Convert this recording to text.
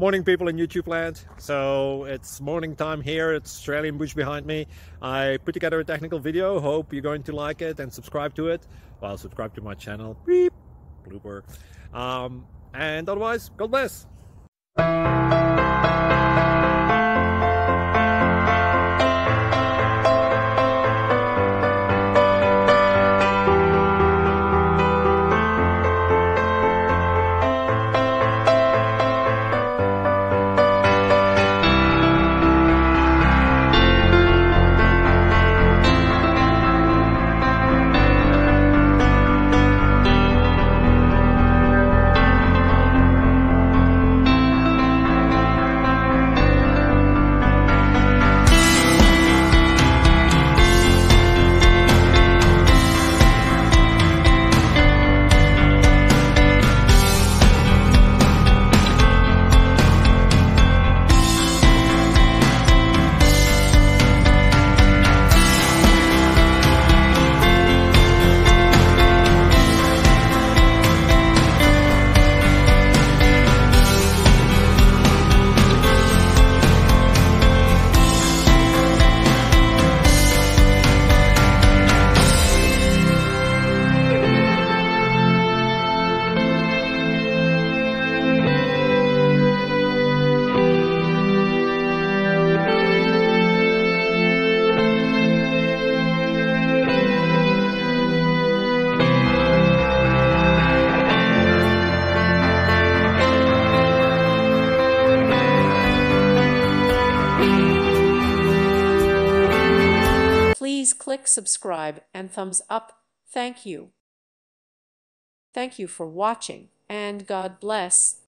Morning people in YouTube land. So it's morning time here. It's Australian bush behind me. I put together a technical video. Hope you're going to like it and subscribe to it. Well, subscribe to my channel. Beep. Blooper. And otherwise, God bless. Please click subscribe and thumbs up. Thank you. Thank you for watching, and God bless.